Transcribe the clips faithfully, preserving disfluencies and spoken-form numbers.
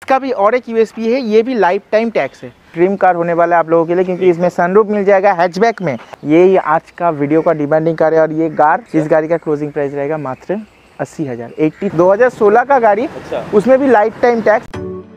इसका भी और एक यूएसपी है, ये भी लाइफ टाइम टैक्स है। ड्रीम कार होने वाला है आप लोगों के लिए, क्योंकि इसमें सनरूफ मिल जाएगा हैचबैक में। यही आज का वीडियो का डिमांडिंग कार है। और ये कार, इस गाड़ी का क्लोजिंग प्राइस रहेगा मात्र अस्सी हज़ार। एट्टी दो हज़ार सोलह का गाड़ी, अच्छा। उसमें भी life time tax.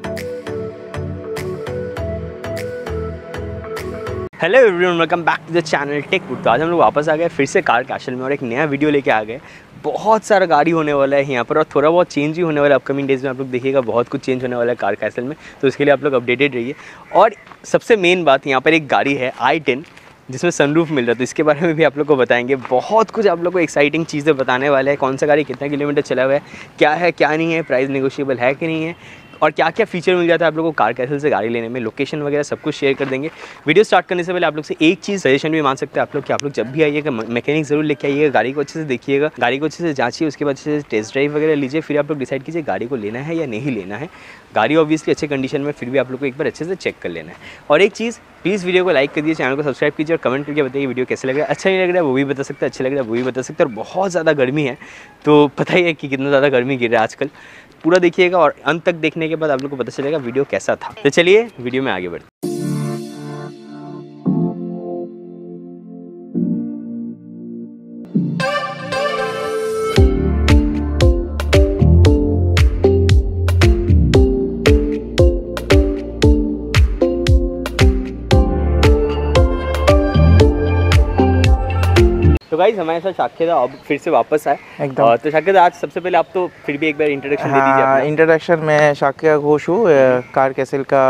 Hello everyone, welcome back to the channel tech wood. तो आज हम लोग वापस आ गए फिर से कार कैसल में और एक नया वीडियो लेके आ गए। बहुत सारा गाड़ी होने वाला है यहाँ पर और थोड़ा बहुत चेंज ही होने वाला है। अपकमिंग डेज में आप लोग देखिएगा बहुत कुछ चेंज होने वाला है कार कैसल में, तो इसके लिए आप लोग अपडेटेड रहिए। और सबसे मेन बात, यहाँ पर एक गाड़ी है आई टेन जिसमें सनरूफ मिल रहा है, तो इसके बारे में भी आप लोग को बताएंगे। बहुत कुछ आप लोग को एक्साइटिंग चीज़ें बताने वाले हैं। कौन सा गाड़ी कितना किलोमीटर चला हुआ है, क्या है क्या नहीं है, प्राइस नेगोशिएबल है कि नहीं है, और क्या क्या फीचर मिल जाता है आप लोगों को कार कैसल से गाड़ी लेने में, लोकेशन वगैरह सब कुछ शेयर कर देंगे। वीडियो स्टार्ट करने से पहले आप लोग से एक चीज़ सजेशन भी मान सकते हैं आप लोग कि आप लोग जब भी आइएगा मैकेनिक ज़रूर लेके आइएगा, गाड़ी को अच्छे से देखिएगा, गाड़ी को अच्छे से जांचिए, उसके बाद अच्छे से टेस्ट ड्राइव वगैरह लीजिए, फिर आप लोग डिसाइड कीजिए गाड़ी को लेना है या नहीं लेना है। गाड़ी ऑब्वियसली अच्छे कंडीशन में, फिर भी आप लोग को एक बार अच्छे से चेक कर लेना है। और एक चीज़, प्लीज़ वीडियो को लाइक कर दीजिए, चैनल को सब्सक्राइब कीजिए और कमेंट करके बताइए वीडियो कैसे लग रहा है। अच्छा नहीं लग रहा है वो भी बता सकते हैं, अच्छा लग रहा है वो भी बता सकते हैं। और बहुत ज़्यादा गर्मी है, तो पता ही है कि कितना ज़्यादा गर्मी गिर रहा है आजकल। पूरा देखिएगा और अंत तक देखने के बाद आप लोग को पता चलेगा वीडियो कैसा था। तो चलिए वीडियो में आगे बढ़ते हैं। तो गाइस हमारे साथ शाकिर दा अब फिर से वापस आए एकदम। तो शाकिर दा आज सबसे पहले आप तो फिर भी एक बार इंट्रोडक्शन दे दीजिए अपना। इंट्रोडक्शन में शाकिर घोष हूँ। कार कैसल का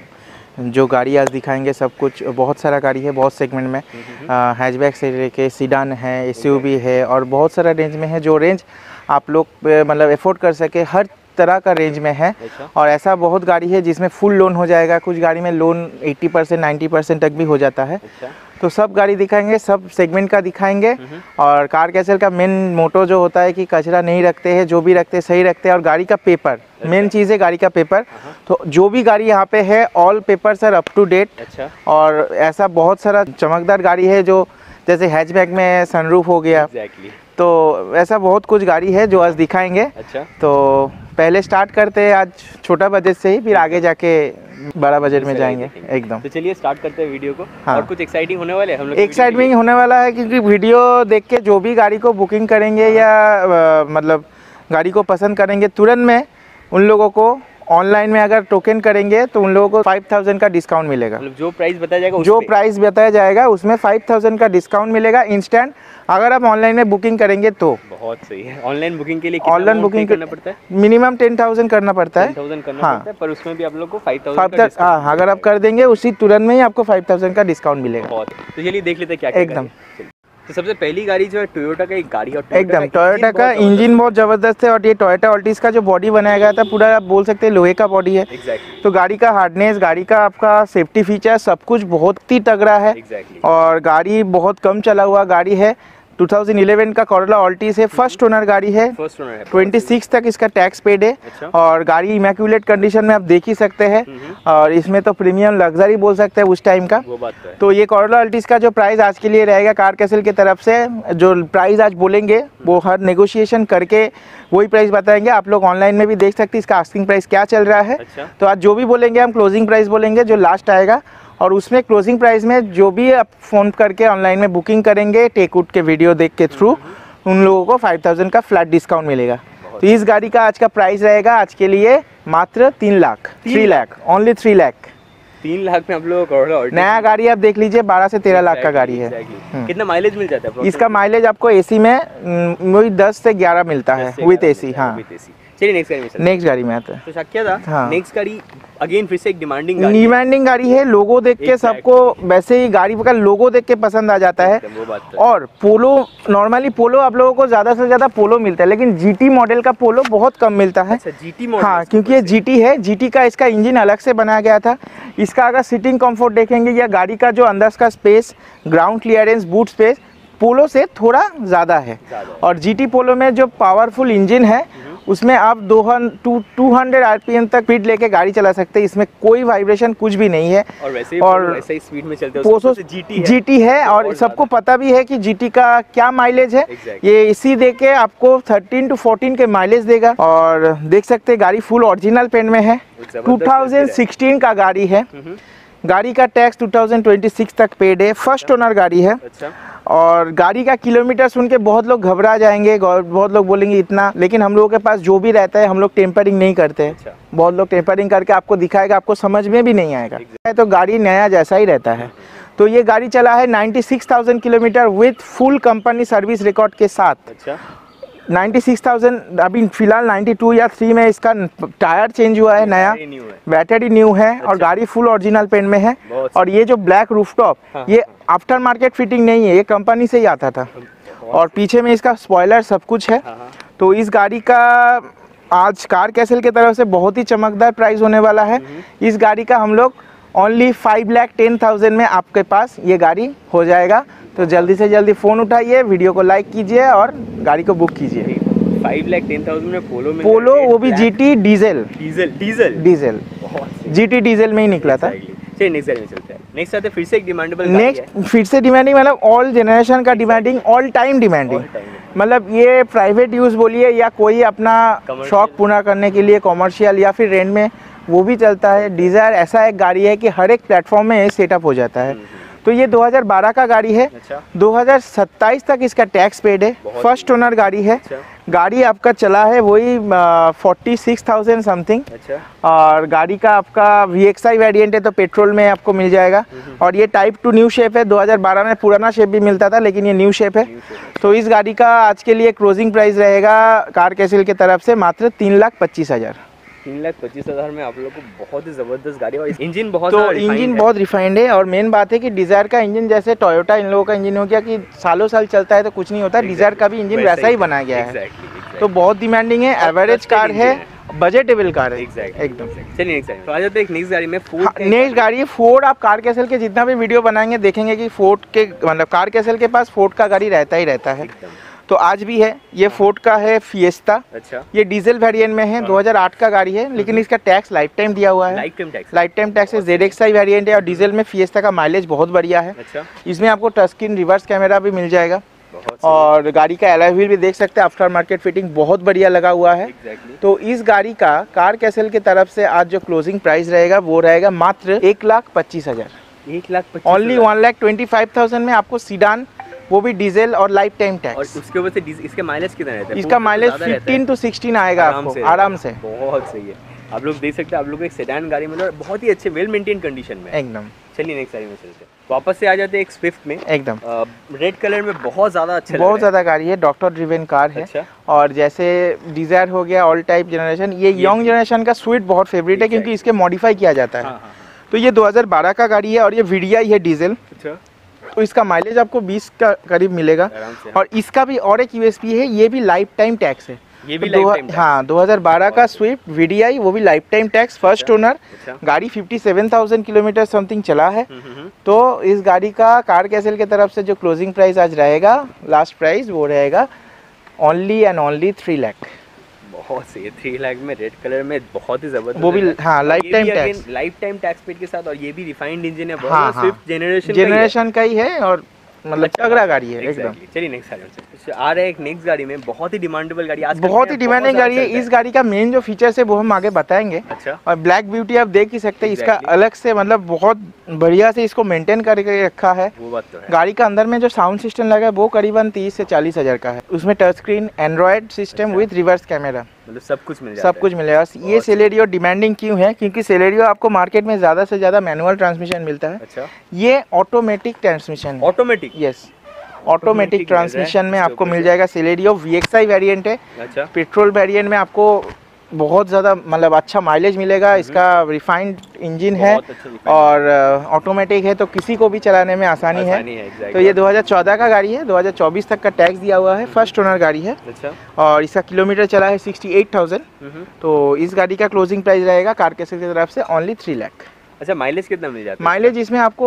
जो गाड़ी आज दिखाएंगे सब कुछ, बहुत सारा गाड़ी है, बहुत सेगमेंट में, हैचबैक से लेके सीडान है, एसयूवी है, और बहुत सारा रेंज में है। जो रेंज आप लोग मतलब एफोर्ड कर सके हर तरह का रेंज में है। अच्छा। और ऐसा बहुत गाड़ी है जिसमें फुल लोन हो जाएगा, कुछ गाड़ी में लोन अस्सी परसेंट नब्बे परसेंट तक भी हो जाता है। अच्छा। तो सब गाड़ी दिखाएंगे, सब सेगमेंट का दिखाएंगे। और कार कैसल का मेन मोटो जो होता है कि कचरा नहीं रखते हैं, जो भी रखते हैं सही रखते हैं। और गाड़ी का पेपर, मेन चीज़ है गाड़ी का पेपर। तो जो भी गाड़ी यहाँ पे है all papers are up to date. अच्छा। और ऐसा बहुत सारा चमकदार गाड़ी है, जो जैसे हैचबैक में सनरूफ हो गया। exactly. तो ऐसा बहुत कुछ गाड़ी है जो आज दिखाएंगे। अच्छा। तो पहले स्टार्ट करते हैं आज छोटा बजट से ही, फिर आगे जाके बड़ा बजट में जाएंगे एकदम। तो चलिए स्टार्ट करते हैं वीडियो को। हाँ। और कुछ एक्साइटिंग होने वाले हैं हम लोग। एक्साइटिंग होने वाला है क्योंकि वीडियो देख के जो भी गाड़ी को बुकिंग करेंगे या आ, मतलब गाड़ी को पसंद करेंगे, तुरंत में उन लोगों को ऑनलाइन में अगर टोकन करेंगे तो उन लोगों को फाइव थाउजेंड का डिस्काउंट मिलेगा। मतलब जो प्राइस बताया जाएगा, जो प्राइस बताया जाएगा उसमें फाइव थाउजेंड का डिस्काउंट मिलेगा इंस्टेंट, अगर आप ऑनलाइन में बुकिंग करेंगे तो। बहुत सही है। ऑनलाइन बुकिंग के लिए कितना ऑनलाइन बुकिंग करना पड़ता है? मिनिमम टेन थाउजेंड करना पड़ता है। थाउजेंड करना हाँ। पड़ता है, पर उसमें भी आप लोग को फाइव थाउजेंड। हाँ, अगर आप कर देंगे उसी तुरंत में ही आपको फाइव थाउजेंड का डिस्काउंट मिलेगा। बहुत। तो चलिए देख लेते हैं क्या क्या एकदम। तो सबसे पहली गाड़ी जो है टोयोटा का एक गाड़ी, और एकदम टोयोटा का इंजन बहुत ज़बरदस्त है। और ये टोयोटा ऑल्टिस का जो बॉडी बनाया गया था पूरा आप बोल सकते हैं लोहे का बॉडी है। exactly. तो गाड़ी का हार्डनेस, गाड़ी का आपका सेफ्टी फीचर सब कुछ बहुत ही तगड़ा है। exactly. और गाड़ी बहुत कम चला हुआ गाड़ी है। दो हज़ार ग्यारह का कोरोला ऑल्टिस है, फर्स्ट ओनर गाड़ी है, फर्स्ट ओनर है, छब्बीस तक इसका टैक्स पेड है। अच्छा। और गाड़ी इमैक्युलेट कंडीशन में आप देख ही सकते हैं। और इसमें तो प्रीमियम लग्जरी बोल सकते हैं उस टाइम का। वो बात तो है। तो ये कोरोला ऑल्टिस का जो प्राइस आज के लिए रहेगा कार कैसल की तरफ से, जो प्राइस आज बोलेंगे वो हर नेगोशिएशन करके वही प्राइस बताएंगे। आप लोग ऑनलाइन में भी देख सकते हैं इसका आस्किंग प्राइस क्या चल रहा है। अच्छा। तो आज जो भी बोलेंगे हम क्लोजिंग प्राइस बोलेंगे जो लास्ट आएगा, और उसमें क्लोजिंग प्राइस में जो भी आप फ़ोन करके ऑनलाइन में बुकिंग करेंगे टेकउड के वीडियो देख के थ्रू, उन लोगों को फाइव थाउजेंड का फ्लैट डिस्काउंट मिलेगा। तो इस गाड़ी का आज का प्राइस रहेगा आज के लिए मात्र तीन lakh three lakh only three lakh तीन लाख में आप लोग को नया गाड़ी आप देख लीजिए, बारह से तेरह लाख का गाड़ी है। कितना माइलेज मिल जाता है इसका? माइलेज आपको एसी में वही दस से ग्यारह मिलता है विद एसी। हाँ, चलिए नेक्स्ट गाड़ी में नेक्स्ट गाड़ी में आता है। तो शाकिर दा, हाँ। नेक्स्ट गाड़ी अगेन फिर से एक डिमांडिंग गाड़ी डिमांडिंग गाड़ी है। लोगो देख के सबको वैसे ही गाड़ी का लोगो देख के पसंद आ जाता है। और पोलो, नॉर्मली पोलो आप लोगों को ज्यादा से ज्यादा पोलो मिलता है, लेकिन जीटी मॉडल का पोलो बहुत कम मिलता है। अच्छा, जीटी मॉडल। हाँ, क्योंकि ये जीटी है। जीटी का इसका इंजन अलग से बनाया गया था। इसका अगर सीटिंग कंफर्ट देखेंगे या गाड़ी का जो अंदर का space, ground clearance, boot space Polo से थोड़ा ज़्यादा है। और जीटी पोलो में जो पावरफुल इंजन है उसमें आप दो टू हंड्रेड आरपीएम तक स्पीड लेके गाड़ी चला सकते हैं। इसमें कोई वाइब्रेशन कुछ भी नहीं है और वैसे ही और वैसे ही स्पीड में चलते हैं। पोसो जीटी है, जीटी है और सबको पता भी है कि जीटी का क्या माइलेज है। exactly. ये इसी देके आपको थर्टीन टू फोर्टीन के माइलेज देगा। और देख सकते हैं गाड़ी फुल ओरिजिनल पेंट में है, टू थाउजेंड सिक्सटीन का गाड़ी है। गाड़ी का tax two thousand twenty six तक पेड है, फर्स्ट ओनर गाड़ी है। अच्छा। और गाड़ी का किलोमीटर सुन के बहुत लोग घबरा जाएंगे, बहुत लोग बोलेंगे इतना, लेकिन हम लोगों के पास जो भी रहता है हम लोग टेम्परिंग नहीं करते हैं। अच्छा। बहुत लोग टेम्परिंग करके आपको दिखाएगा, आपको समझ में भी नहीं आएगा। exactly. तो गाड़ी नया जैसा ही रहता है। तो ये गाड़ी चला है ninety six thousand kilometre with full company service record के साथ। अच्छा। नाइन्टी सिक्स थाउजेंड, अभी फिलहाल नाइन्टी टू या थ्री में इसका टायर चेंज हुआ है, नया बैटरी न्यू है। अच्छा। और गाड़ी फुल ओरिजिनल पेंट में है। और ये जो ब्लैक रूफटॉप, हाँ, ये आफ्टर मार्केट फिटिंग नहीं है, ये कंपनी से ही आता था। और पीछे में इसका स्पॉइलर सब कुछ है। हाँ। तो इस गाड़ी का आज कार कैसल की तरफ से बहुत ही चमकदार प्राइस होने वाला है। इस गाड़ी का हम लोग only five lakh ten thousand में आपके पास ये गाड़ी हो जाएगा। तो जल्दी से जल्दी फ़ोन उठाइए, वीडियो को लाइक कीजिए और गाड़ी को बुक कीजिए। फाइव लाख टेन थाउजेंड में पोलो में पोलो, वो भी GT diesel diesel diesel diesel GT diesel में ही निकला था। चलिए नेक्स्ट गाड़ी में चलते हैं। नेक्स्ट आते फिर से एक डिमांडेबल नेक्स्ट फिर से डिमांडिंग, मतलब ऑल जनरेशन का डिमांडिंग, ऑल टाइम डिमांडिंग। मतलब ये प्राइवेट यूज़ बोलिए या कोई अपना शौक पूरा करने के लिए, कॉमर्शियल या फिर रेंट में, वो भी चलता है। डिज़ायर ऐसा एक गाड़ी है कि हर एक प्लेटफॉर्म में सेटअप हो जाता है। तो ये दो हज़ार बारह का गाड़ी है। अच्छा। दो हज़ार सत्ताईस तक इसका टैक्स पेड है, फर्स्ट ओनर गाड़ी है। अच्छा। गाड़ी आपका चला है वही फोर्टी सिक्स थाउजेंड समथिंग। अच्छा। और गाड़ी का आपका वी एक्स आई वेरियंट है तो पेट्रोल में आपको मिल जाएगा। और ये टाइप टू न्यू शेप है, दो हज़ार बारह में पुराना शेप भी मिलता था लेकिन ये न्यू शेप है। तो इस गाड़ी का आज के लिए क्लोजिंग प्राइस रहेगा कार कैसल की तरफ से मात्र तीन लाख पच्चीस हज़ार तीन लाख पच्चीस हज़ार में आप लोग को बहुत ही ज़बरदस्त गाड़ी। और इंजन बहुत तो इंजन बहुत रिफाइंड है। और मेन बात है कि डिज़ायर का इंजन जैसे टोयोटा इन लोगों का इंजन हो गया कि सालों साल चलता है तो कुछ नहीं होता, exactly. डिज़ायर का भी इंजन वैसा ही बनाया गया है। exactly, exactly. तो बहुत डिमांडिंग है, एवरेज कार है, बजटेबल कार है एकदम। चलिए नेक्स्ट गाड़ी तो आ जाते हैं नेक्स्ट गाड़ी में फोर्ड। नेक्स्ट गाड़ी है फोर्ड। आप कार कैसल के जितना भी वीडियो बनाएंगे देखेंगे कि फोर्ड के मतलब कार कैसल के पास फोर्ड का गाड़ी रहता ही रहता है। तो आज भी है, ये फोर्ड का है फिएस्टा। अच्छा। ये डीजल वेरिएंट में है, दो हज़ार आठ का गाड़ी है लेकिन इसका टैक्स लाइफ टाइम दिया हुआ है। Life time tax life time tax है। जेड एक्स आई वेरिएंट है और डीजल में फिएस्टा का माइलेज बहुत बढ़िया है। अच्छा। इसमें आपको टच स्क्रीन रिवर्स कैमरा भी मिल जाएगा। और गाड़ी का एलॉय व्हील भी देख सकते हैं, आफ्टर मार्केट फिटिंग बहुत बढ़िया लगा हुआ है। exactly. तो इस गाड़ी का कार कैसल की तरफ से आज जो क्लोजिंग प्राइस रहेगा वो रहेगा मात्र एक लाख पच्चीस हजार एक lakh only one lakh twenty five thousand में आपको सीडान, वो भी डीजल और लाइफ टाइम टैक्स। और उसके ऊपर से इसके माइलेज कितना रहता है? इसका माइलेज फिफ्टीन टू सिक्सटीन आएगा आपको आराम से। बहुत सही है। आप लोग देख सकते हैं, आप लोग एक सेडान गाड़ी मतलब बहुत ही अच्छे वेल मेंटेन कंडीशन में एकदम। चलिए नेक्स्ट गाड़ी में चलते हैं। वापस से आ जाते हैं एक स्विफ्ट में एकदम रेड कलर में बहुत ज़्यादा अच्छा बहुत ज़्यादा गाड़ी है, डॉक्टर ड्रिवन कार है। अच्छा। और जैसे डिज़ायर हो गया ऑल टाइप जनरेशन, ये यंग जनरेशन का स्विफ्ट बहुत फेवरेट है क्योंकि इसके मॉडिफाई किया जाता है। तो ये दो हज़ार बारह का गाड़ी है और ये वीडिया ही है डीजल। अच्छा। तो इसका माइलेज आपको बीस का करीब मिलेगा। और इसका भी और एक यूएसपी है, ये भी लाइफ टाइम टैक्स है। ये भी लाइफ टाइम, हाँ दो हज़ार बारह का स्विफ्ट वीडीआई, वो भी life time tax, first owner. गाड़ी सत्तावन हज़ार किलोमीटर समथिंग चला है। तो इस गाड़ी का कार कैसल के तरफ से जो क्लोजिंग प्राइस आज रहेगा, लास्ट प्राइस, वो रहेगा only and only three lakh. बहुत सही, थ्री लाख में रेड कलर में बहुत ही जबरदस्त, वो भी हाँ life time tax, life time tax paid के साथ। और ये भी रिफाइंड इंजन है, बहुत स्विफ्ट जेनरेशन जेनरेशन का ही है और मतलब तगड़ा गाड़ी है एकदम। चलिए नेक्स्ट गाड़ी आ रहा है एक नेक्स्ट गाड़ी में बहुत ही डिमांडेबल गाड़ी, आज बहुत ही डिमांडिंग गाड़ी है। इस गाड़ी का मेन जो फीचर्स है वो हम आगे बताएंगे। अच्छा। और ब्लैक ब्यूटी आप देख ही सकते हैं, इसका अलग से मतलब बहुत बढ़िया से इसको मेंटेन करके रखा है। वो बात तो है। गाड़ी का अंदर में जो साउंड सिस्टम लगा है वो करीबन तीस से चालीस हजार का है। उसमें touch screen android system with reverse camera, मतलब सब कुछ मिल जाता सब कुछ मिलेगा। ये सेलेरियो डिमांडिंग क्यों है? क्योंकि सेलेरियो आपको मार्केट में ज्यादा से ज्यादा मैनुअल ट्रांसमिशन मिलता है। अच्छा। ये automatic transmission, automatic, yes automatic transmission में आपको मिल जाएगा। Celerio V X I variant है। अच्छा। पेट्रोल वेरिएंट में आपको बहुत ज़्यादा मतलब अच्छा माइलेज मिलेगा। इसका रिफाइंड इंजन है और ऑटोमेटिक है तो किसी को भी चलाने में आसानी, आसानी है, है। तो ये दो हज़ार चौदह का गाड़ी है, दो हज़ार चौबीस तक का टैक्स दिया हुआ है, फर्स्ट ओनर गाड़ी है। अच्छा। और इसका किलोमीटर चला है सिक्सटी एट थाउजेंड। तो इस गाड़ी का क्लोजिंग प्राइस रहेगा कार कैसल की तरफ से ओनली थ्री लाख। अच्छा, माइलेज कितना मिल जाता है? माइलेज इसमें आपको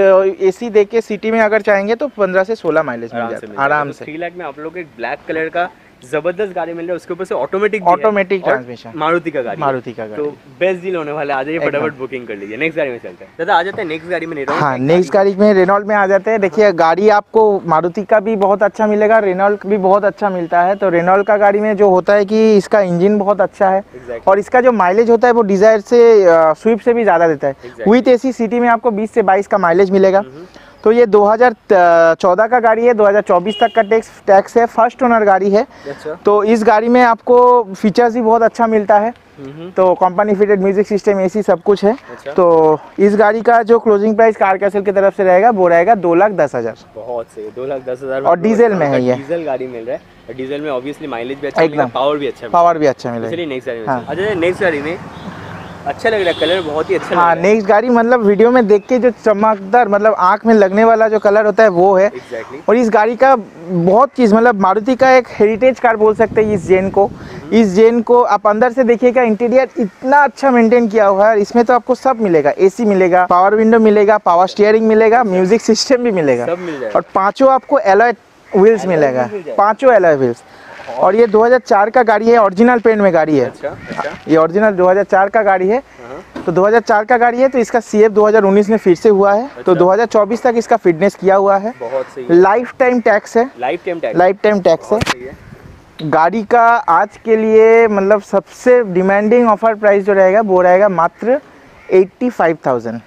एसी देख के सिटी में अगर चाहेंगे तो पंद्रह से सोलह माइलेज मिल जाता है आराम से। थ्री लाख में आप लोग एक ब्लैक कलर का जबरदस्त गाड़ी मिल रहा है, उसके ऊपर से ऑटोमेटिक ऑटोमेटिक ट्रांसमिशन, मारुति का गाड़ी मारुति का गाड़ी, तो बेस्ट डील होने वाला है। आ जाइए फटाफट बुकिंग कर लीजिए। नेक्स्ट गाड़ी में चलते हैं दादा, आ जाते हैं नेक्स्ट गाड़ी में। हाँ, नेक्स्ट गाड़ी में रेनॉल्ट में आ जाते हैं। देखिए गाड़ी आपको मारुति का भी बहुत अच्छा मिलेगा, रेनॉल्ट भी बहुत अच्छा मिलता है। तो रेनॉल्ट का गाड़ी में जो होता है कि इसका इंजन बहुत अच्छा है exactly. और इसका जो माइलेज होता है वो डिजायर से स्विफ्ट से भी ज़्यादा देता है exactly. विथ एसी सिटी में आपको बीस से बाईस का माइलेज मिलेगा। तो ये दो हज़ार चौदह का गाड़ी है, दो हज़ार चौबीस तक का टैक्स टैक्स है, फर्स्ट ओनर गाड़ी है। अच्छा। तो इस गाड़ी में आपको फीचर्स भी बहुत अच्छा मिलता है। तो company fitted music system, AC सब कुछ है। अच्छा। तो इस गाड़ी का जो क्लोजिंग प्राइस कार कैसल की तरफ से रहेगा वो रहेगा दो लाख दस हजार। बहुत सही, दो लाख दस हजार और डीजल में है, ये डीजल गाड़ी मिल रहा है। डीजल में ऑब्वियसली माइलेज भी अच्छा मिलेगा, पावर भी अच्छा पावर भी अच्छा मिलेगा। चलिए नेक्स्ट गाड़ी में। अच्छा, नेक्स्ट गाड़ी में अच्छा लग रहा है, कलर बहुत ही अच्छा लग रहा है। हाँ, नेक्स्ट गाड़ी मतलब वीडियो में देख के जो चमकदार मतलब आंख में लगने वाला जो कलर होता है वो है exactly. और इस गाड़ी का बहुत चीज़ मतलब मारुति का एक हेरिटेज कार बोल सकते हैं इस जेन को। इस जेन को आप अंदर से देखिएगा, इंटीरियर इतना अच्छा मेंटेन किया हुआ है। इसमें तो आपको सब मिलेगा, एसी मिलेगा, पावर विंडो मिलेगा, पावर स्टीयरिंग मिलेगा, म्यूजिक सिस्टम भी मिलेगा, सब मिल जाएगा। और पाँचों आपको एलॉय व्हील्स मिलेगा, पाँचों एलॉय व्हील्स। और ये दो हज़ार चार का गाड़ी है, ओरिजिनल पेंट में गाड़ी है। अच्छा, अच्छा। ये ओरिजिनल दो हज़ार चार का गाड़ी है। तो दो हज़ार चार का गाड़ी है, तो इसका सीएफ दो हज़ार उन्नीस में फिर से हुआ है। अच्छा। तो दो हज़ार चौबीस तक इसका फिटनेस किया हुआ है। बहुत सही। लाइफ टाइम टैक्स है, life time tax life time tax है। गाड़ी का आज के लिए मतलब सबसे डिमांडिंग ऑफर प्राइस जो रहेगा वो रहेगा मात्र eighty five thousand,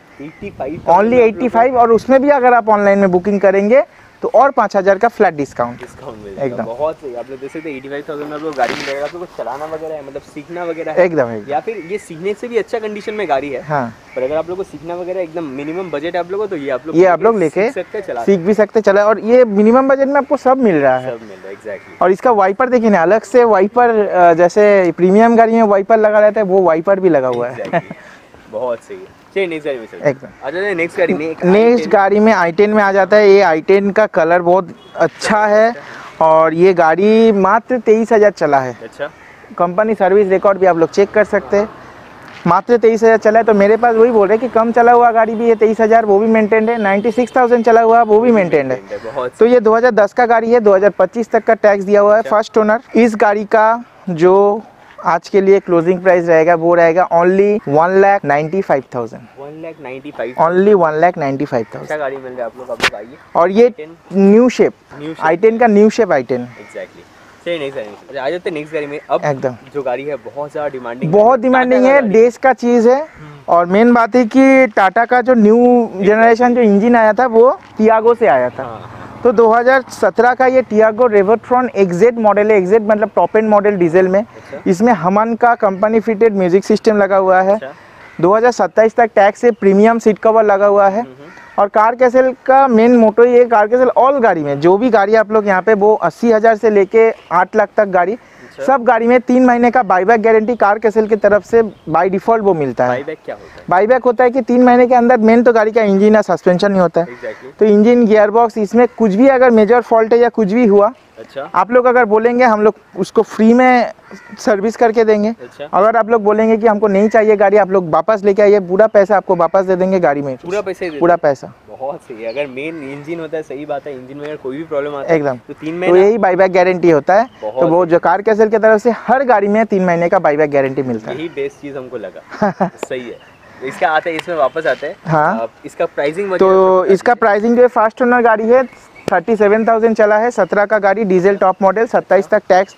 only eighty five. और उसमें भी अगर आप ऑनलाइन में बुकिंग करेंगे तो और पाँच हजार का फ्लैट डिस्काउंट डिस्काउंट मिलेगा एकदम। बहुत सही। आप लोग देख सकते हैं एटी फाइव थाउजेंड में आप लोग गाड़ी मिलेगा, आप लोग को चलाना वगैरह है, मतलब सीखना वगैरह है एकदम, एकदम या फिर ये सीखने से भी अच्छा कंडीशन में गाड़ी है। हाँ। पर अगर आप लोग को सीखना वगैरह एकदम मिनिमम बजट है आप लोगों को, तो ये आप लोग ये आप लोग लेके सीख भी सकते चला। और ये मिनिमम बजट में आपको सब मिल रहा है, सब मिल रहा है एग्जैक्टली। और इसका वाइपर देखिए ना, अलग से वाइपर, जैसे प्रीमियम गाड़ी में वाइपर लगा रहता है वो वाइपर भी लगा हुआ है। बहुत सही है। चलिए नेक्स्ट गाड़ी में चलते हैं। एकदम नेक्स्ट गाड़ी में नेक्स्ट गाड़ी में आई टेन में आ जाता है। ये आई टेन का कलर बहुत अच्छा है और ये गाड़ी मात्र तेईस हजार चला है। अच्छा। कंपनी सर्विस रिकॉर्ड भी आप लोग चेक कर सकते हैं, मात्र तेईस हजार चला है। तो मेरे पास वही बोल रहे हैं कि कम चला हुआ गाड़ी भी है, तेईस हजार वो भी मेंटेन्ड है, नाइन्टी सिक्स थाउजेंड चला हुआ वो भी मेंटेन्ड है। तो ये दो हज़ार दस का गाड़ी है, दो हज़ार पच्चीस तक का टैक्स दिया हुआ है, फर्स्ट ओनर। इस गाड़ी का जो आज के लिए क्लोजिंग प्राइस रहेगा वो रहेगा only one lakh ninety five thousand, one lakh ninety five only one lakh ninety five thousand गाड़ी मिल रहा है आप लोग। आप लोग आइए। और ये न्यू शेप आई टेन का new shape I ten exactly. चलिए नेक्स्ट गाड़ी आ जाते हैं। नेक्स्ट गाड़ी में अब एकदम जो गाड़ी है बहुत ज्यादा डिमांडिंग बहुत डिमांडिंग है, देश का चीज है। और मेन बात है कि टाटा का जो न्यू जनरेशन जो इंजन आया था वो टियागो से आया था। तो दो हज़ार सत्रह का ये टियागो रेवोट्रॉन एक्जेड मॉडल है, एक्जेड मतलब टॉप एंड मॉडल डीजल में। अच्छा। इसमें हमन का कंपनी फिटेड म्यूजिक सिस्टम लगा हुआ है। अच्छा। दो हज़ार सत्ताईस तक टैक्स से प्रीमियम सीट कवर लगा हुआ है। और कार कैसल का मेन मोटो ये, कार कैसल ऑल गाड़ी में जो भी गाड़ी आप लोग यहाँ पे वो अस्सी हज़ार से लेके आठ लाख तक गाड़ी, सब गाड़ी में तीन महीने का बाईबैक गारंटी कार कैसल की तरफ से बाय डिफॉल्ट वो मिलता है। बाईबैक क्या होता है? बाईबैक होता है कि तीन महीने के अंदर मेन तो गाड़ी का इंजन या सस्पेंशन नहीं होता है। exactly. तो इंजन, गियर बॉक्स, इसमें कुछ भी अगर मेजर फॉल्ट है या कुछ भी हुआ, अच्छा। आप लोग अगर बोलेंगे हम लोग उसको फ्री में सर्विस करके देंगे। अच्छा। अगर आप लोग बोलेंगे कि हमको नहीं चाहिए गाड़ी, आप लोग वापस लेके आइए, पूरा पैसा आपको वापस दे देंगे गाड़ी में, पूरा पैसा पूरा पैसा। बहुत सही। अगर मेन इंजन होता है, सही बात है, इंजन में अगर कोई भी प्रॉब्लम आता है एकदम तो तीन महीने तो यही बाईबैक गारंटी होता है। तो वो जो कार कैसल की तरफ से हर गाड़ी में तीन महीने का बाईबैक गारंटी मिलता है। यही बेस्ट चीज हमको लगा। सही है। इसका आते हैं, इसमें वापस आते हैं। हाँ। इसका प्राइसिंग तो इसका प्राइसिंग जो है फर्स्ट ओनर गाड़ी है, थर्टी सेवन थाउजेंड चला है, सत्रह का गाड़ी, डीजल टॉप मॉडल, सत्ताईस तक टैक्स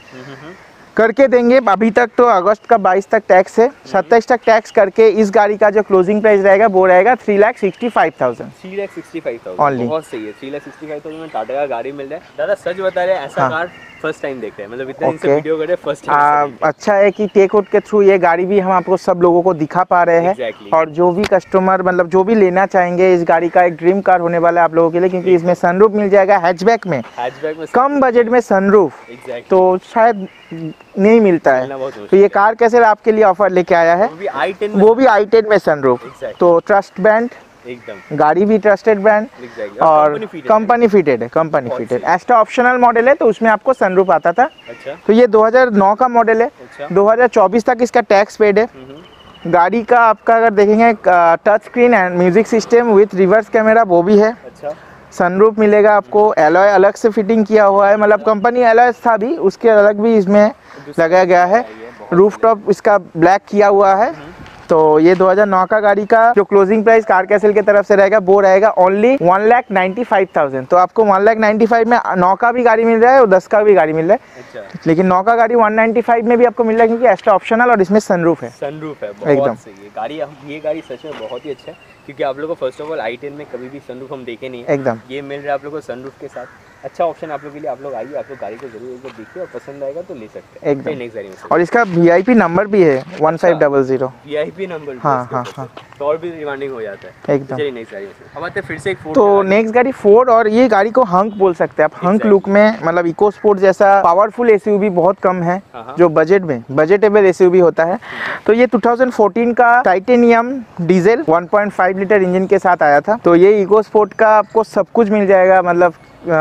करके देंगे। अभी तक तो अगस्त का बाईस तक टैक्स है, सत्ताईस तक टैक्स करके इस गाड़ी का जो क्लोजिंग प्राइस रहेगा वो रहेगा three lakh sixty five thousand three lakh sixty five thousand बहुत सही है। Three lakh sixty five thousand में टाटा का गाड़ी मिल रहा है। दादा सच बता रहे हैं, ऐसा कार फर्स्ट टाइम देख रहे हैं, मतलब इतना okay. इनसे वीडियो कर रहे हैं फर्स्ट टाइम। अच्छा है कि टेकआउट के थ्रू ये गाड़ी भी हम आपको सब लोगों को दिखा पा रहे हैं। exactly. और जो भी कस्टमर मतलब जो भी लेना चाहेंगे, इस गाड़ी का एक ड्रीम कार होने वाला है आप लोगों के लिए, क्योंकि इसमें सनरूफ मिल जाएगा, हैचबैक में हैचबैक में कम बजट में सनरूफ exactly. तो शायद नहीं मिलता है। तो ये कार कैसे आपके लिए ऑफर लेके आया है, वो भी आई टेन में सनरूफ। तो ट्रस्ट बैंड एकदम, गाड़ी भी ट्रस्टेड ब्रांड और कंपनी फिटेड है, company fitted. Extra optional model है तो उसमें आपको सनरूफ आता था। अच्छा। तो ये दो हज़ार नौ का मॉडल है। अच्छा। दो हज़ार चौबीस तक इसका टैक्स पेड है। गाड़ी का आपका अगर देखेंगे touch screen and music system with reverse camera वो भी है। अच्छा। सनरूफ मिलेगा आपको, एलॉय अलग से फिटिंग किया हुआ है, मतलब कंपनी एलॉय था भी, उसके अलग भी इसमें लगाया गया है। रूफटॉप इसका ब्लैक किया हुआ है। तो ये दो हज़ार नौ का गाड़ी का जो क्लोजिंग प्राइस कार कैसल की तरफ से रहेगा वो रहेगा only one lakh ninety five thousand. तो आपको वन लाख नाइन्टी फाइव में नौ का भी गाड़ी मिल रहा है और दस का भी गाड़ी मिल रहा है। अच्छा। लेकिन नौ का गाड़ी वन नाइन्टी फाइव में भी आपको मिल रहा है क्योंकि एक्स्ट्रा ऑप्शनल और इसमें सनरूफ है। सनरूफ है, बहुत एकदम सही है गाड़ी। ये गाड़ी सच में बहुत ही अच्छा है क्योंकि आप लोगों को first of all I ten में कभी भी सनरूफ हम देखे नहीं है, एकदम ये मिल रहा है आप लोगों को सनरूफ के साथ। अच्छा ऑप्शन आप लोग के लिए, आप लोग आइए, आप लोग गाड़ी को जरूर एक बार देखिए और पसंद आएगा तो ले सकते हैं एकदम। नेक्स्ट गाड़ी में और इसका वीआईपी नंबर भी है one five double zero VIP number. हाँ हाँ हाँ, तो और भी डिमांडिंग हो जाता है एकदम। चलिए नेक्स्ट गाड़ी में अब आते हैं फिर से एक फोर्ड। तो नेक्स्ट गाड़ी फोर्ड, और ये गाड़ी को हंक बोल सकते हैं आप। हंक लुक में मतलब इको स्पोर्ट जैसा पावरफुल एसयूवी बहुत कम है जो बजट में बजटेबल एसयूवी होता है। तो ये टू थाउजेंड फोर्टीन का titanium diesel one point five litre engine के साथ आया था। तो ये इको स्पोर्ट का आपको सब कुछ मिल जाएगा, मतलब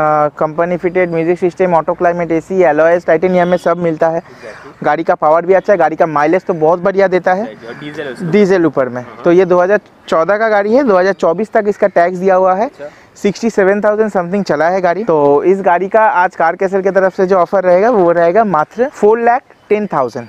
company fitted music system, auto climate, AC, alloys, titanium में सब मिलता है। गाड़ी का पावर भी अच्छा है, गाड़ी का माइलेज तो बहुत बढ़िया देता है डीजल ऊपर में। तो ये दो हज़ार चौदह का गाड़ी है, दो हज़ार चौबीस तक इसका टैक्स दिया हुआ है, सिक्सटी सेवन थाउजेंड समथिंग चला है गाड़ी। तो इस गाड़ी का आज कार कैसल की तरफ से जो ऑफर रहेगा वो रहेगा मात्र four lakh ten thousand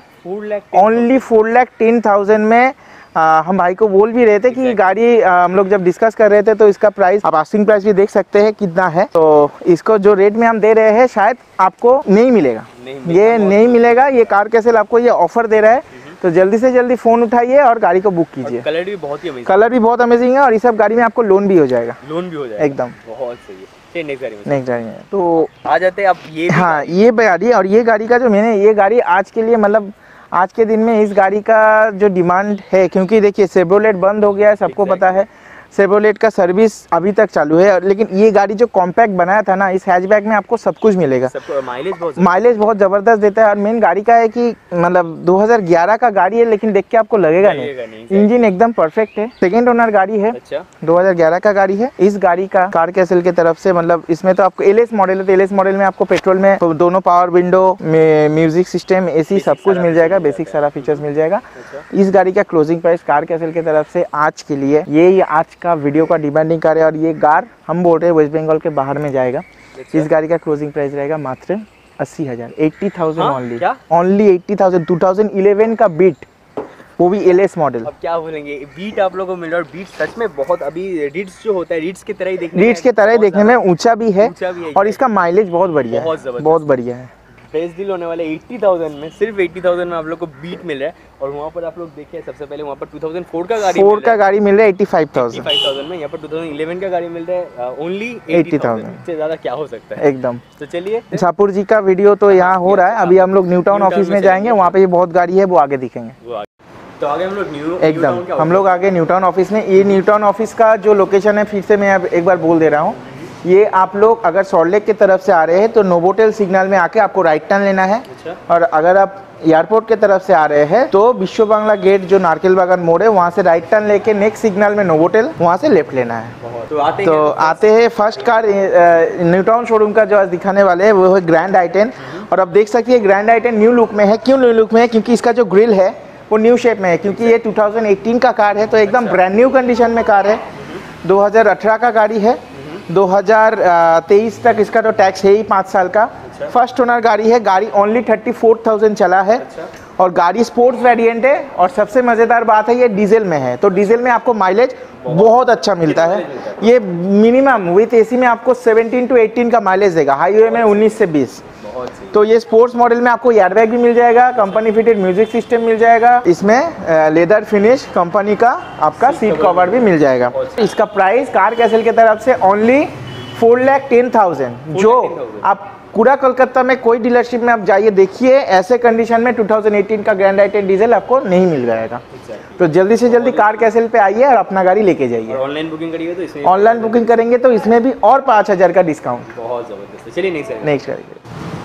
only four lakh ten thousand में। आ, हम भाई को बोल भी रहे थे कि गाड़ी आ, हम लोग जब डिस्कस कर रहे थे तो इसका प्राइस आप आस्किंग प्राइस भी देख सकते हैं कितना है। तो इसको जो रेट में हम दे रहे हैं शायद आपको नहीं मिलेगा, नहीं ये नहीं मिलेगा। ये कार कैसल आपको ये ऑफर दे रहा है, तो जल्दी से जल्दी फोन उठाइए और गाड़ी को बुक कीजिए। कलर भी बहुत ही अमेजिंग कलर भी बहुत अमेजिंग है और इस सब गाड़ी में आपको लोन भी हो जाएगा। लोन भी हो जाएगा एकदम, बहुत सही है। नेक्स्ट गाड़ी में नेक्स्ट गाड़ी में तो आ जाते हैं आप ये हाँ ये गाड़ी। और ये गाड़ी का जो मैंने ये गाड़ी आज के लिए मतलब आज के दिन में इस गाड़ी का जो डिमांड है, क्योंकि देखिए सेब्रोलेट बंद हो गया है, सबको पता है। सेब्रोलेट का सर्विस अभी तक चालू है, लेकिन ये गाड़ी जो कॉम्पैक्ट बनाया था ना, इस हैचबैक में आपको सब कुछ मिलेगा। माइलेज बहुत माइलेज बहुत ज़बरदस्त देता है। और मेन गाड़ी का है कि मतलब दो हज़ार ग्यारह का गाड़ी है, लेकिन देख के आपको लगेगा नहीं, नहीं। इंजन एकदम परफेक्ट है, सेकेंड ओनर गाड़ी है। अच्छा। दो हज़ार ग्यारह का गाड़ी है। इस गाड़ी का कार कैसल की तरफ से मतलब इसमें तो आपको एलएस मॉडल है, तो एलएस मॉडल में आपको पेट्रोल में तो दोनों power window, music system, AC सब कुछ मिल जाएगा, बेसिक सारा फीचर्स मिल जाएगा। इस गाड़ी का क्लोजिंग प्राइस कार कैसल की तरफ से आज के लिए ये आज का वीडियो का डिमांडिंग कार है, और ये कार हम बोल रहे हैं वेस्ट बंगाल के बाहर में जाएगा। अच्छा। इस गाड़ी का क्लोजिंग प्राइस रहेगा मात्र अस्सी हजार eighty thousand only only eighty thousand two thousand eleven का बीट, वो भी एलएस मॉडल। अब क्या बोलेंगे, बीट आप लोगों को मिल रहा है। बीट सच में बहुत अभी रिड्स जो होता है रिड्स की तरह ही देखने रिड्स की तरह ही देखने में ऊंचा भी है, और इसका माइलेज बहुत बढ़िया है, बहुत बढ़िया है। बेस्ट डील होने वाले अस्सी हज़ार में, सिर्फ अस्सी हज़ार में आप लोग को बीट मिल रहा है। और वहाँ पर आप लोग देखिए सबसे पहले वहाँ पर दो हज़ार चार का गाड़ी फोर का गाड़ी मिल रहा है पचासी हज़ार पचासी हज़ार में। यहाँ पर दो हज़ार ग्यारह का गाड़ी मिल रहा है ओनली अस्सी हज़ार। इससे ज़्यादा क्या हो सकता है एकदम। तो चलिए झापुर जी का वीडियो तो यहाँ हो रहा है, अभी हम लोग न्यू टाउन ऑफिस में जाएंगे, वहाँ पे ये बहुत गाड़ी है वो आगे दिखेंगे। तो आगे हम लोग न्यू एकदम हम लोग आगे न्यू टाउन ऑफिस में। ये न्यू टाउन ऑफिस का जो लोकेशन है फिर से मैं अब एक बार बोल दे रहा हूँ। ये आप लोग अगर सॉल्ट लेक की तरफ से आ रहे हैं तो नोवोटेल सिग्नल में आके आपको राइट टर्न लेना है। अच्छा। और अगर आप एयरपोर्ट की तरफ से आ रहे हैं तो विश्व बांग्ला गेट जो नारकेल बागान मोड़ है वहाँ से राइट टर्न लेके नेक्स्ट सिग्नल में नोवोटेल, वहाँ से लेफ्ट लेना है। तो आते तो आते हैं first car New Town showroom का जो आज दिखाने वाले हैं वो है ग्रैंड आई टेन। और अब देख सकते हैं Grand I ten new look में है। क्यों न्यू लुक में है? क्योंकि इसका जो ग्रिल है वो न्यू शेप में है, क्योंकि ये टू थाउजेंड एटीन का कार है, तो एकदम ब्रांड न्यू कंडीशन में कार है। दो हज़ार अठारह का गाड़ी है, दो हज़ार तेईस तक इसका तो टैक्स है ही पाँच साल का। अच्छा। फर्स्ट ओनर गाड़ी है, गाड़ी ओनली थर्टी फोर थाउजेंड चला है। अच्छा। और गाड़ी स्पोर्ट्स वेरिएंट है, और सबसे मज़ेदार बात है ये डीजल में है, तो डीजल में आपको माइलेज बहुत, बहुत अच्छा मिलता है। ये मिनिमम विथ एसी में आपको सत्रह टू अठारह का माइलेज देगा, हाईवे में उन्नीस से बीस। तो ये स्पोर्ट्स मॉडल में आपको एयरबैग भी मिल जाएगा, कंपनी फिटेड म्यूजिक सिस्टम मिल जाएगा, इसमें लेदर फिनिश कंपनी का आपका सीट कवर भी मिल जाएगा। इसका प्राइस कार कैसल की तरफ से only four lakh ten thousand, जो आप पूरा कोलकाता में कोई डीलरशिप में आप जाइए देखिए, ऐसे कंडीशन में टू थाउजेंड एटीन का ग्रैंड आई टेन डीजल आपको नहीं मिल जाएगा। तो जल्दी से जल्दी कार कैसल पे आइए और अपना गाड़ी लेके जाइए। ऑनलाइन बुकिंग करिए तो इसमें ऑनलाइन बुकिंग करेंगे तो इसमें भी और पाँच हजार का डिस्काउंट। बहुत जबरदस्त। चलिए नेक्स्ट नेक्स्ट गाड़ी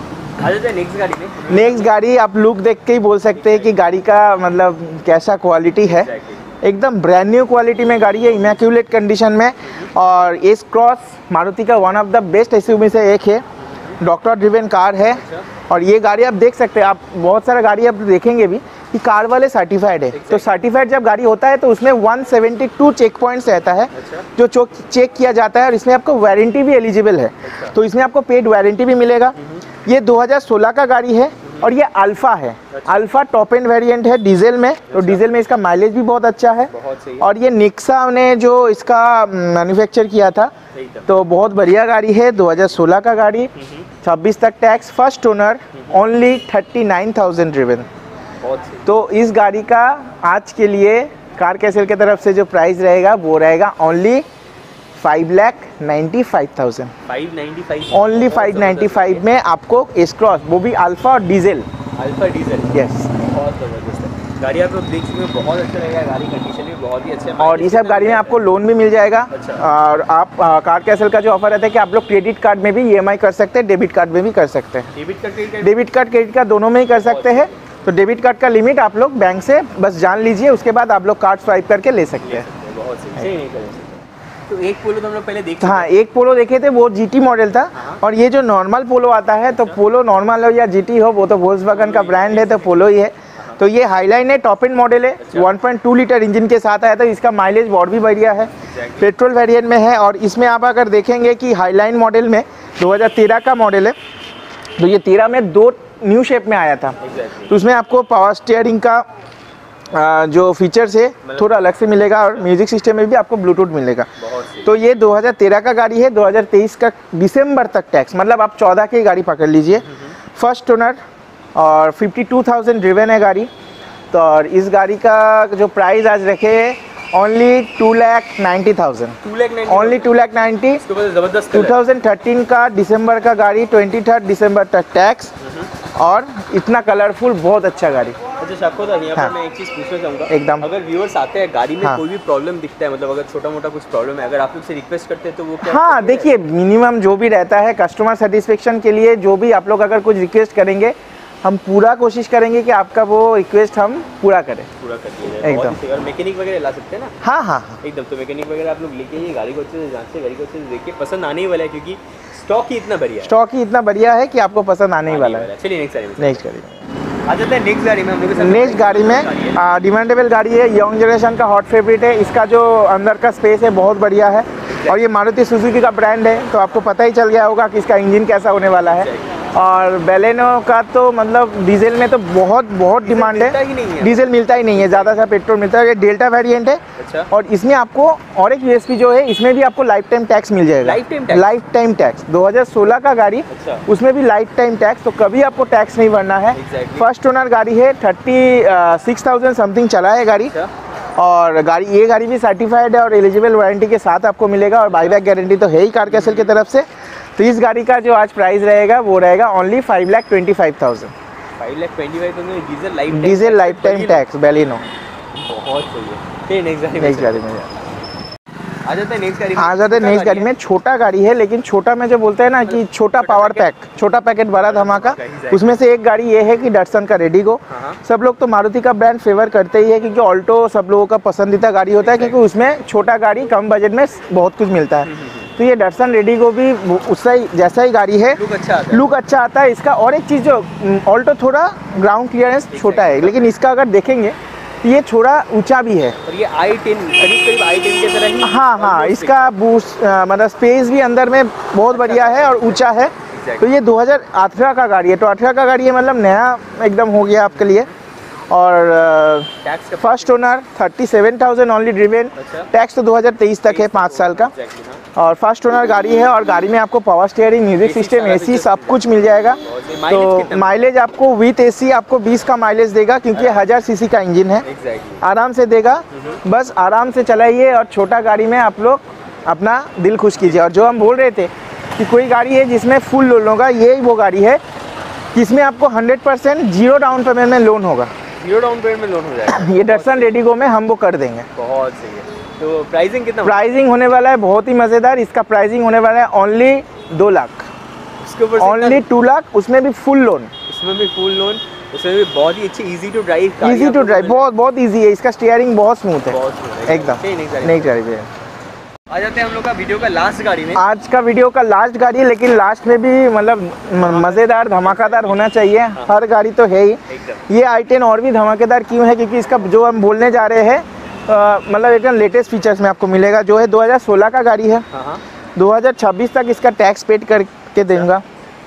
नेक्स्ट गाड़ी में नेक्स्ट गाड़ी आप लुक देख के ही बोल सकते हैं कि गाड़ी का मतलब कैसा क्वालिटी है। एकदम ब्रांड न्यू क्वालिटी में गाड़ी है, इमैक्यूलेट कंडीशन में। और एस क्रॉस मारुति का one of the best SUV से एक है, डॉक्टर ड्रिवन कार है। और ये गाड़ी आप देख सकते हैं, आप बहुत सारा गाड़ी आप देखेंगे भी, कि कार वाले सर्टिफाइड है। तो सर्टिफाइड जब गाड़ी होता है तो उसमें एक सौ बहत्तर चेक पॉइंट्स रहता है जो चेक किया जाता है, और इसमें आपको वारंटी भी एलिजिबल है। तो इसमें आपको पेड वारंटी भी मिलेगा। ये दो हज़ार सोलह का गाड़ी है और ये अल्फा है। अल्फा टॉप एंड वेरिएंट है डीजल में। तो डीजल में इसका माइलेज भी बहुत अच्छा है। और ये निक्सा ने जो इसका मैन्युफैक्चर किया था, तो बहुत बढ़िया गाड़ी है। दो हज़ार सोलह का गाड़ी, छब्बीस तक tax, first owner, only thirty nine thousand driven. तो इस गाड़ी का आज के लिए कार कैसल की तरफ से जो प्राइस रहेगा वो रहेगा only five lakh ninety five thousand. Five ninety five only five ninety five में आपको एस क्रॉस, वो भी अल्फा और डीजल। अल्फा डीजल, यस, बहुत ज़बरदस्त है गाड़ी। आप लोग देख सकते हैं, बहुत अच्छा रहेगा। गाड़ी कंडीशन भी बहुत ही अच्छा है। और इस सब गाड़ी में आपको लोन भी मिल जाएगा। अच्छा। और आप आ, कार कैसल का जो ऑफर रहता है कि आप लोग क्रेडिट कार्ड में भी ई एम आई कर सकते हैं, डेबिट कार्ड में भी कर सकते हैं। Debit card credit debit card credit card दोनों में ही कर सकते हैं। तो डेबिट कार्ड का लिमिट आप लोग बैंक से बस जान लीजिए, उसके बाद आप लोग कार्ड स्वाइप करके ले सकते हैं। बहुत सही नहीं कर सकते। तो एक पोलो तो हम लोग पहले देख हाँ, एक पोलो देखे थे, वो जीटी मॉडल था। और ये जो नॉर्मल पोलो आता है, तो पोलो नॉर्मल हो या जीटी हो, वो तो वोल्क्सवैगन का ब्रांड है, तो पोलो ही है। तो ये हाईलाइन है, टॉप एंड मॉडल है, one point two litre engine के साथ आया था। इसका माइलेज बहुत भी बढ़िया है, पेट्रोल वेरिएंट में है। और इसमें आप अगर देखेंगे कि हाईलाइन मॉडल में दो हज़ार तेरह का मॉडल है, तो ये तेरह में दो न्यू शेप में आया था। तो उसमें आपको पावर स्टीयरिंग का आ, जो फीचर्स है थोड़ा अलग से मिलेगा, और म्यूजिक सिस्टम में भी आपको ब्लूटूथ मिलेगा। तो ये दो हज़ार तेरह का गाड़ी है, दो हज़ार तेईस का दिसंबर तक टैक्स, मतलब आप चौदह की गाड़ी पकड़ लीजिए। फर्स्ट ओनर और बावन हज़ार ड्रिवन है गाड़ी। तो और इस गाड़ी का जो प्राइस आज रखे है only two lakh ninety thousand, only two lakh ninety. जबरदस्त टू थाउजेंड थर्टीन का दिसंबर का गाड़ी, ट्वेंटी थर्ड दिसंबर तक टैक्स, और इतना कलरफुल, बहुत अच्छा गाड़ी। अच्छा शाकोदा, यहाँ हाँ। पर मैं एक चीज़ पूछना चाहूँगा। एकदम। अगर व्यूअर्स आते हैं, गाड़ी में हाँ। कोई भी प्रॉब्लम दिखता है, मतलब अगर छोटा मोटा कुछ प्रॉब्लम है, अगर आप लोग से रिक्वेस्ट करते हैं तो वो क्या? हाँ, देखिए मिनिमम जो भी रहता है कस्टमर सेटिस्फेक्शन के लिए, जो भी आप लोग अगर कुछ रिक्वेस्ट करेंगे, हम पूरा कोशिश करेंगे कि आपका वो रिक्वेस्ट हम पूरा करें, पूरा कर दिया जाए एकदम। और मैकेनिक वगैरह ला सकते हैं ना? हाँ हाँ हाँ एकदम। तो मैकेनिक वगैरह आप लोग लेके ये गाड़ी को अच्छे से जांचते, गाड़ी को अच्छे से देखिए, पसंद आने ही वाला है, क्योंकि स्टॉक ही इतना बढ़िया है। स्टॉक ही इतना बढ़िया है कि आपको पसंद आने ही वाला है। चलिए नेक्स्ट गाड़ी में नेक्स्ट गाड़ी में आ जाते हैं। नेक्स्ट गाड़ी में हम लोग नेक्स्ट गाड़ी में डिमांडेबल गाड़ी है, यंग जनरेशन का हॉट फेवरेट है। इसका जो अंदर का स्पेस है बहुत बढ़िया है, और ये मारुति सुजुकी का ब्रांड है, तो आपको पता ही चल गया होगा कि इसका इंजन कैसा होने वाला है। और बेलेनो का तो मतलब डीजल में तो बहुत बहुत डिमांड है, डीजल मिलता ही नहीं है, ज़्यादा सा पेट्रोल मिलता है। ये डेल्टा वेरिएंट है। अच्छा। और इसमें आपको और एक यूएसपी जो है, इसमें भी आपको लाइफ टाइम टैक्स मिल जाएगा। Life time tax, life time tax दो हज़ार सोलह का गाड़ी। अच्छा। उसमें भी लाइफ टाइम टैक्स, तो कभी आपको टैक्स नहीं भरना है। फर्स्ट ओनर गाड़ी है, थर्टी सिक्स थाउजेंड समथिंग चला है गाड़ी। और गाड़ी ये गाड़ी भी सर्टिफाइड है और एलिजिबल वारंटी के साथ आपको मिलेगा, और बाईबैक गारंटी तो है ही कार कैसल की तरफ से। तो इस गाड़ी का जो आज प्राइस रहेगा वो रहेगा only five lakh twenty five thousand. Five lakh twenty five thousand diesel life diesel life time tax Baleno. बहुत सही है। नेक्स्ट गाड़ी नेक्स्ट गाड़ी में आ जाते हैं नेक्स्ट गाड़ी आ जाते हैं नेक्स्ट गाड़ी में छोटा गाड़ी है, लेकिन छोटा में जो बोलते हैं ना कि छोटा पावर पैक, छोटा पैकेट बड़ा धमाका, उसमें से एक गाड़ी ये है कि डटसन का रेडिगो। सब लोग तो मारुति का ब्रांड फेवर करते ही है, क्योंकि ऑल्टो सब लोगों का पसंदीदा गाड़ी होता है, क्योंकि उसमें छोटा गाड़ी कम बजट में बहुत कुछ मिलता है। तो ये डटसन रेडिगो भी उससा ही जैसा ही गाड़ी है, लुक अच्छा आता है, लुक अच्छा आता है इसका। और एक चीज़, जो ऑल्टो थोड़ा ग्राउंड क्लियरेंस छोटा है, लेकिन इसका अगर देखेंगे ये थोड़ा ऊंचा भी है, और ये आई टेन करीब करीब आई टेन के तरह ही। हाँ हाँ, इसका बूस्ट मतलब स्पेस भी अंदर में बहुत बढ़िया है और ऊंचा है। तो ये दो हज़ार अठारह का गाड़ी है, तो अठारह का गाड़ी है, मतलब नया एकदम हो गया आपके लिए। और first owner thirty seven thousand only driven. Tax तो दो हज़ार तेईस तक है, पाँच साल का। और फर्स्ट ओनर गाड़ी है, और गाड़ी में आपको power steering, music system, AC सब कुछ मिल जाएगा। तो माइलेज आपको विथ एसी आपको बीस का माइलेज देगा, क्योंकि हज़ार सीसी का इंजन है, आराम से देगा। बस आराम से चलाइए, और छोटा गाड़ी में आप लोग अपना दिल खुश कीजिए। और जो हम बोल रहे थे कि कोई गाड़ी है जिसमें फुल लोन होगा, ये वो गाड़ी है जिसमें आपको hundred percent zero down payment में लोन होगा। जीरो डाउन पेमेंट में लोन हो जाएगा। ये डटसन रेडिगो में हम वो कर देंगे। बहुत सही है। तो प्राइसिंग कितना? प्राइसिंग होने वाला है बहुत ही मज़ेदार। इसका प्राइसिंग होने वाला है ओनली दो लाख, ओनली टू लाख, उसमें भी फुल लोन। उसमें भी फुल लोन, उसमें भी बहुत ही अच्छी, easy to drive, easy to drive, बहुत बहुत इजी है। इसका स्टीयरिंग बहुत स्मूथ है, एकदम। नहीं नहीं ड्राइव है। आ जाते हैं हम लोग का वीडियो का लास्ट गाड़ी में। आज का वीडियो का लास्ट गाड़ी, लेकिन लास्ट में भी मतलब मज़ेदार धमाकेदार होना चाहिए। हाँ। हर गाड़ी तो है ही, ये आई टेन और भी धमाकेदार क्यों है, क्योंकि इसका जो हम बोलने जा रहे हैं मतलब एकदम लेटेस्ट फीचर्स में आपको मिलेगा, जो है दो हज़ार सोलह का गाड़ी है। हाँ। दो हज़ार छब्बीस तक इसका टैक्स पेड करके देंगे।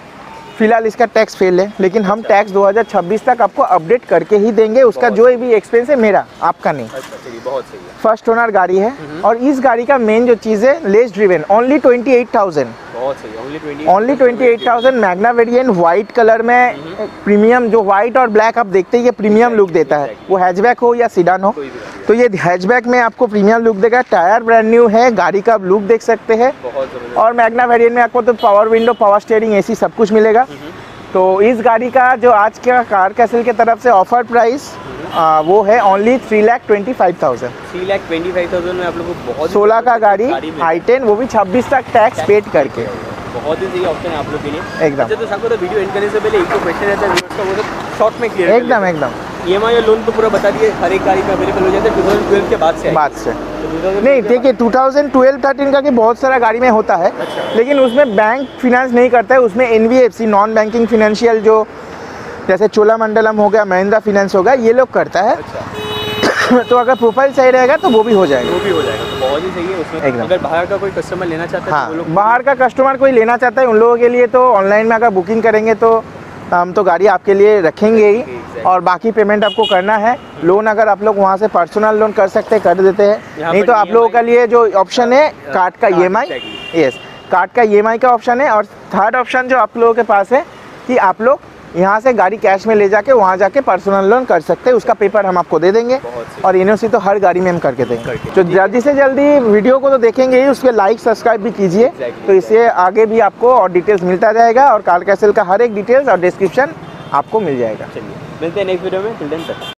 फिलहाल इसका टैक्स फेल है, लेकिन हम टैक्स दो हज़ार छब्बीस तक आपको अपडेट करके ही देंगे। उसका जो भी एक्सपेंस है मेरा, आपका नहीं। बहुत सही है। फर्स्ट ओनर गाड़ी है और इस गाड़ी का मेन जो चीज़ है, less driven, only twenty eight thousand. बहुत सही, only only twenty eight thousand. Magna variant white colour में, प्रीमियम जो वाइट और ब्लैक आप देखते हैं, ये प्रीमियम लुक देता है, वो हैचबैक हो या सीडान हो। तो ये हैचबैक में आपको प्रीमियम लुक देगा। टायर ब्रांड न्यू है, गाड़ी का लुक देख सकते हैं। और मैग्ना वेरिएंट में आपको तो power window, power steering, AC सब कुछ मिलेगा। तो इस गाड़ी का जो आज का कार कैसल की तरफ से ऑफर प्राइस आ, वो है only three lakh twenty five thousand. Three lakh twenty five thousand में आप लोग को बहुत सोलह का गाड़ी आई टेन, वो भी छब्बीस तक टैक्स पेड करके। बहुत ही सही ऑप्शन है आप लोग के लिए एकदम। अच्छा, तो सबको तो वीडियो एंड करने से पहले एक तो क्वेश्चन रहता है व्यूअर्स का, वो तो शॉर्ट में क्लियर एकदम एकदम। ईएमआई और लोन तो पूरा बता दिए, हर एक गाड़ी में अवेलेबल हो जाता है। दो हज़ार ट्वेल्व के बाद से बाद से नहीं, देखिए टू थाउजेंड ट्वेल्व थर्टीन का कि बहुत सारा गाड़ी में होता है। अच्छा। लेकिन उसमें बैंक फिनेंस नहीं करता है, उसमें एनबीएफसी, नॉन बैंकिंग फाइनेंशियल, जो जैसे चोलामंडलम हो गया, महिंद्रा फाइनेंस हो गया, ये लोग करता है। अच्छा। तो अगर प्रोफाइल सही रहेगा तो वो भी हो जाएगा, वो भी हो जाएगा। तो बहुत ही सही है उसमें। एकदम। अगर बाहर का कोई कस्टमर लेना चाहता है, हाँ, तो वो लोग बाहर का कस्टमर कोई लेना चाहता है, उन लोगों के लिए तो ऑनलाइन में अगर बुकिंग करेंगे तो हम तो गाड़ी आपके लिए रखेंगे ही, और बाकी पेमेंट आपको करना है। लोन अगर आप लोग वहाँ से पर्सनल लोन कर सकते हैं, कर देते हैं। नहीं तो आप लोगों के लिए जो ऑप्शन है कार्ड का ईएमआई, यस, कार्ड का ईएमआई का ऑप्शन है। और थर्ड ऑप्शन जो आप लोगों के पास है कि आप लोग यहाँ से गाड़ी कैश में ले जाके वहाँ जाके पर्सनल लोन कर सकते हैं। उसका पेपर हम आपको दे देंगे, और एनओसी तो हर गाड़ी में हम करके देंगे। तो जल्दी से जल्दी वीडियो को तो देखेंगे ही, उसके लाइक सब्सक्राइब भी कीजिए, तो इससे आगे भी आपको और डिटेल्स मिलता जाएगा, और कार कैसल का हर एक डिटेल्स और डिस्क्रिप्शन आपको मिल जाएगा। चलिए मिलते हैं नेक्स्ट वीडियो में, टिल देन तक।